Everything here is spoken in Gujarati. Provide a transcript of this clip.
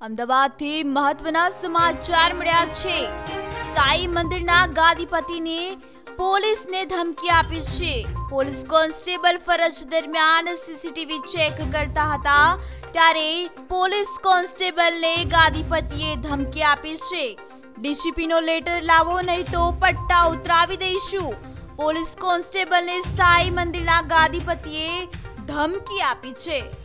અમદાવાદથી મહત્વના સમાચાર મળ્યા છે। સાઈ મંદિરના ગાદીપતિને પોલીસને ધમકી આપી છે। પોલીસ કોન્સ્ટેબલ ફરજ દરમિયાન સીસીટીવી ચેક કરતા હતા ત્યારે પોલીસ કોન્સ્ટેબલને ગાદીપતિએ ધમકી આપી છે। ડીસીપીનો લેટર લાવો નહીં તો પટ્ટા ઉતરાવી દઈશું। પોલીસ કોન્સ્ટેબલને સાઈ મંદિરના ગાદીપતિએ ધમકી આપી છે।